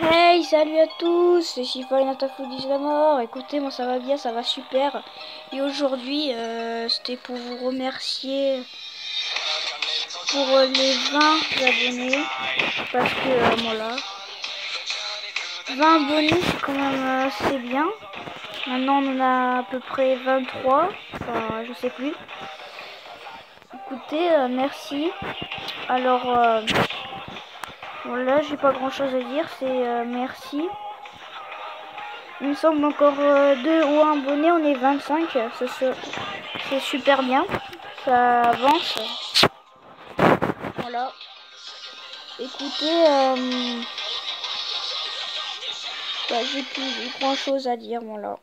Hey, salut à tous, c'est Shifa Inatafoudis la mort. Écoutez, moi ça va bien, ça va super. Et aujourd'hui, c'était pour vous remercier pour les 20 abonnés. Parce que, voilà, 20 abonnés, c'est quand même assez bien. Maintenant, on en a à peu près 23. Enfin, je sais plus. Écoutez, merci. Alors, bon, là, j'ai pas grand chose à dire, c'est merci. Il me semble encore 2 ou 1 abonnés, on est 25, c'est super bien, ça avance. Voilà. Écoutez, bah, j'ai plus grand chose à dire, voilà.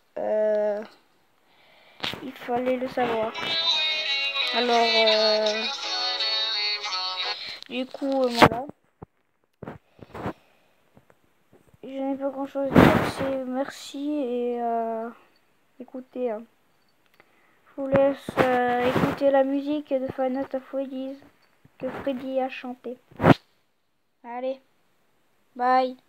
Il fallait le savoir. Alors, du coup, voilà. Je n'ai pas grand chose à dire, c'est merci et écoutez. Je vous laisse écouter la musique de Final Fantasy que Freddy a chanté. Allez, bye.